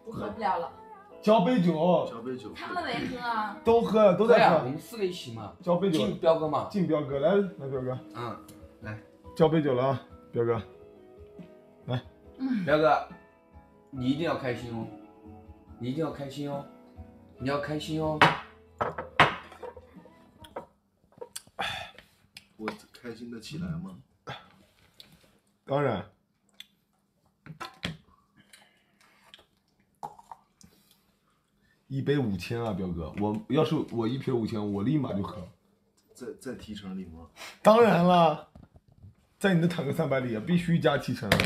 我喝不了了。 交杯酒， 交杯酒。 他们没喝啊。 都喝，都在喝。 我们4个一起嘛。 交杯酒。 敬彪哥嘛。 敬彪哥，来彪哥。 嗯，来。 交杯酒了啊，彪哥。来。 彪哥，你一定要开心哦，你一定要开心哦，你要开心哦。 我开心得起来吗？ 当然。1杯5000啊，彪哥！我要是我1瓶5000，我立马就喝。 在提成里吗？ 当然了，在你的坦克300里必须加提成。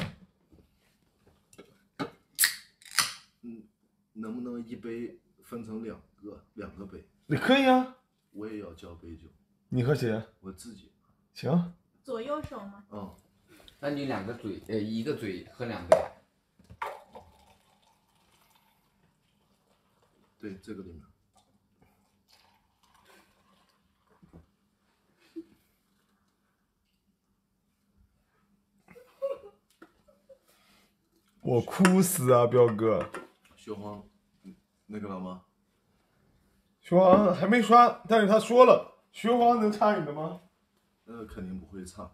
能不能1杯分成两个杯？ 你可以啊。 我也要交杯酒。 你和谁？ 我自己。 行。 左右手吗？ 嗯。 那你2个嘴，一个嘴喝2杯。 对，这个里面。 我哭死啊，彪哥！ 雪黄，那个了吗？ 雪黄还没刷，但是他说了，雪黄能插你的吗？ 那肯定不会插。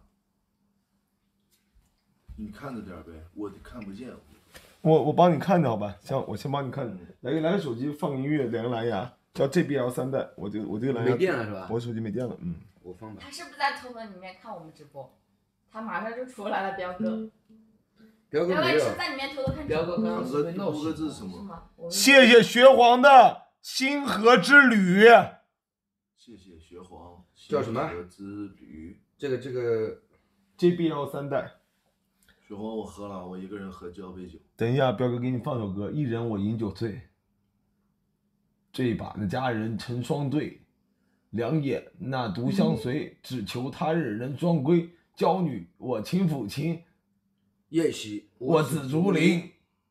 你看着点呗，我看不见。 我帮你看着好吧，行，我先帮你看着。来个手机放音乐，连个蓝牙，叫 JBL 3代。我这个蓝牙没电了是吧？ 我手机没电了， 我放吧。 他是不是在偷偷里面看我们直播？他马上就出来了，彪哥。 彪哥没有。 是在里面偷偷看直播。 彪哥刚刚是被闹醒。这是什么？ 谢谢雪黄的星河之旅。 谢谢雪黄。 叫什么？ 之旅。 这个 JBL 3代。 雪黄我喝了，我一个人喝交杯酒。 等一下，彪哥给你放首歌，一人我饮酒醉。这把那佳人成双对，两眼那独相随，只求他日能双归。娇女我亲抚琴， 夜袭我紫竹林。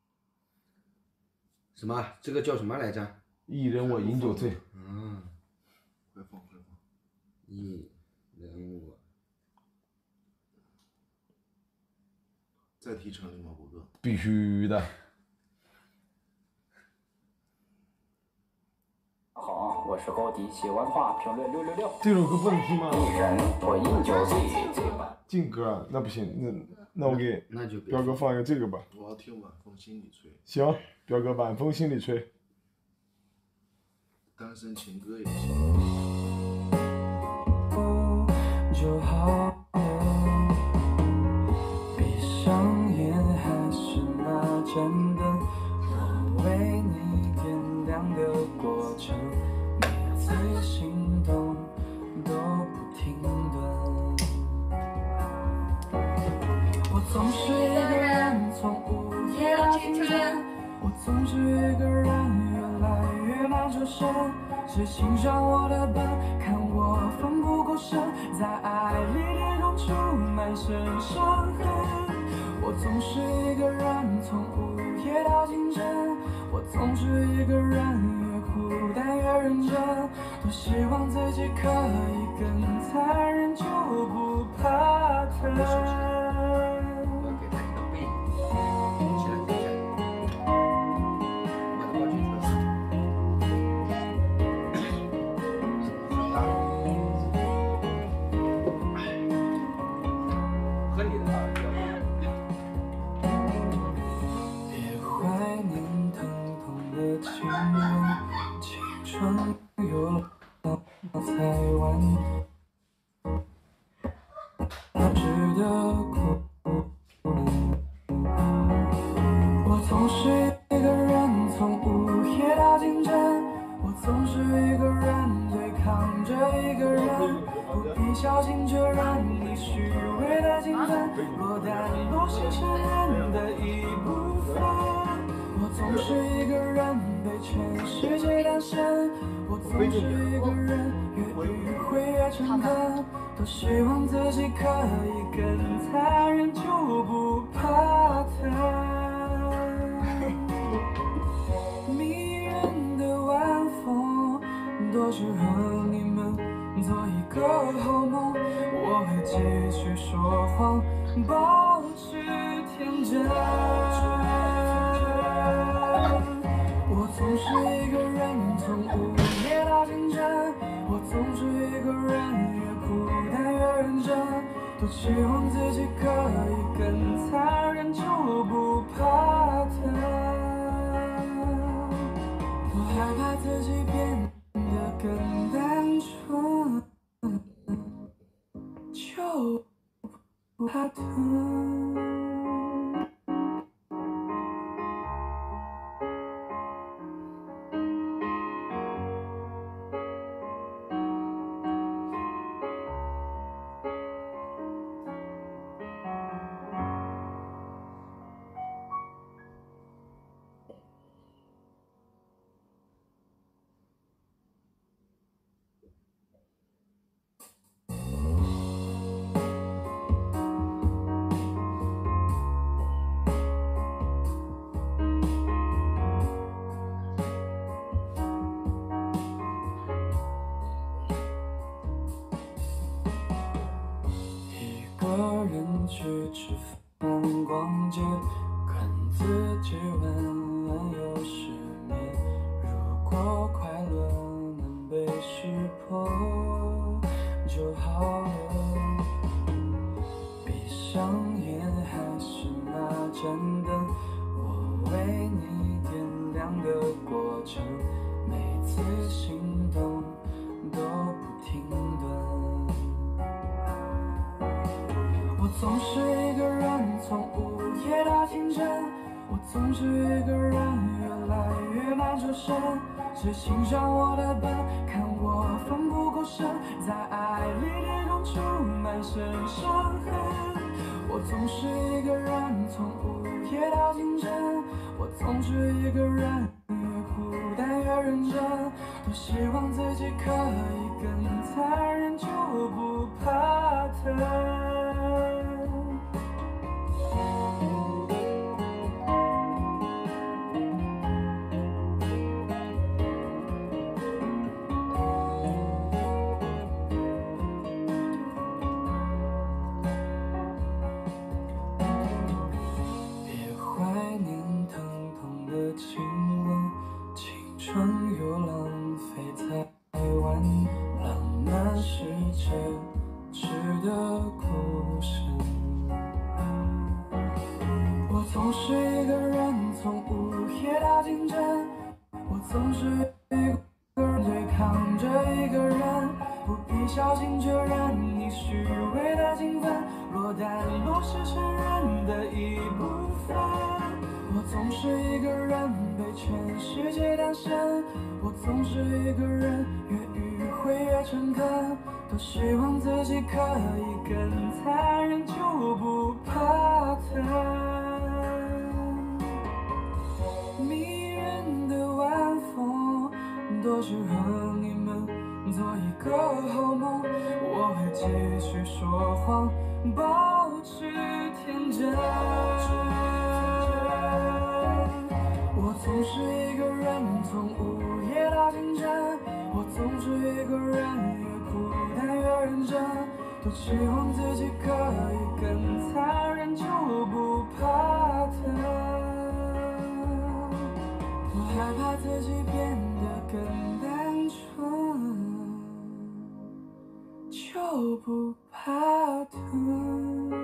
什么？这个叫什么来着？ 一人我饮酒醉。 快放。 一人我。 在提成里吗，博哥？ 必须的。 好，我是高迪，喜欢的话评论666。 这首歌不能听吗？ 一人我饮酒醉，这版。 劲歌啊，那不行，那我给那就彪哥放一个这个吧。 我要听晚风心里吹。 行，彪哥晚风心里吹。 单身情歌也行。 就好。闭上眼还是那盏灯，我为你点亮的过程，每次心动都不停顿。我总是一个人从午夜到清晨，我总是一个人越来越难抽身。谁欣赏我的笨，看我奋不顾身，在爱里跌撞出满身伤痕。我总是一个人从午夜到清晨，我总是一个人越孤单越认真，多希望自己可以更残忍，就不怕疼。希望自己可以更残忍，就不怕疼。迷人的晚风，多适合你们做一个好梦。我会继续说谎，保持天真。 怕疼。人去吃饭逛街，看自己晚安又失眠。如果快乐能被识破就好了。闭上眼还是那盏灯，我为你点亮的过程，每次心动都不停顿。我总是一个人，从午夜到清晨。我总是一个人，越来越难抽身。谁欣赏我的笨，看我奋不顾身，在爱里跌撞出满身伤痕。我总是一个人，从午夜到清晨。我总是一个人，越孤单越认真。多希望自己可以更残忍，就不怕疼。又浪费太晚，浪漫是奢侈的故事。我总是一个人，从午夜到清晨。我总是一个人对抗着一个人，不必小心确认你虚伪的兴奋，落单落是成人的一部分。我总是一个人，被全世界单身。我总是一个人，越迂回越诚恳。多希望自己可以更残忍，就不怕疼。迷人的晚风，多适合你们做一个好梦。我会继续说谎，保持天真。我总是一个人，从午夜到清晨。我总是一个人，越孤单越认真。多希望自己可以更残忍，就不怕疼。我害怕自己变得更单纯，就不怕疼。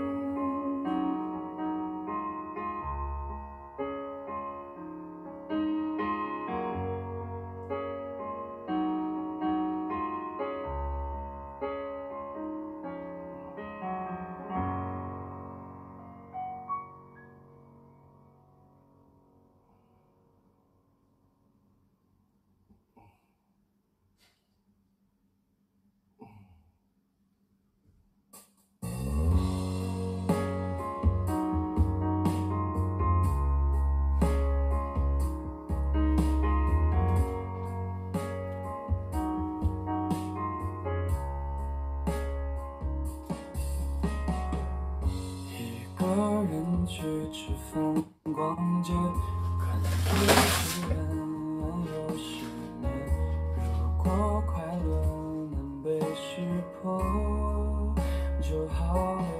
去吃饭逛街，看自己晚安又失眠。如果快乐能被识破就好了。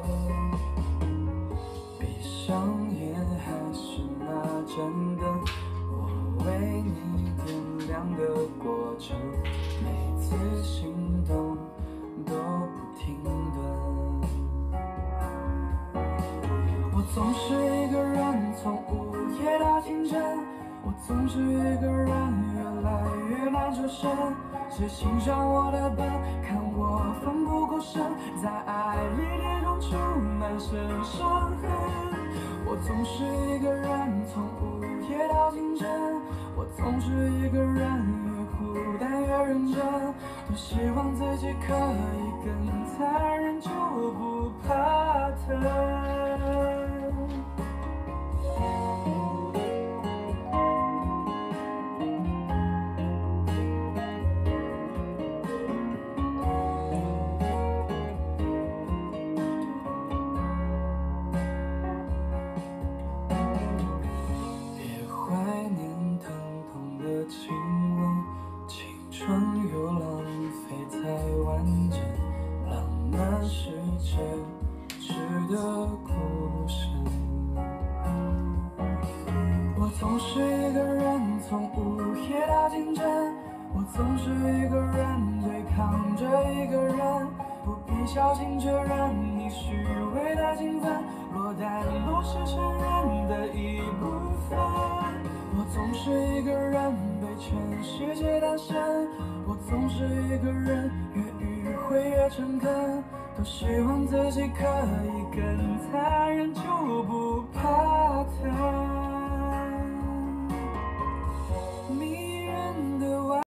闭上眼还是那盏灯，我为你点亮的过程，每次心动都不停顿。我总是一个人，从午夜到清晨。我总是一个人，越来越难抽身。 是欣赏我的笨，看我奋不顾身，在爱里跌撞出满身伤痕。我总是一个人，从午夜到清晨，我总是一个人，越孤单越认真，多希望自己可以更残忍，就不怕疼。又浪费在完整浪漫是真实的故事。我总是一个人，从午夜到清晨，我总是一个人，对抗着一个人，不必小心确认你虚伪的兴奋，落单不是承认的一部分。我总是一个人，被全世界单身，我总是一个人，越迂回越诚恳，多希望自己可以更残忍，就不怕疼。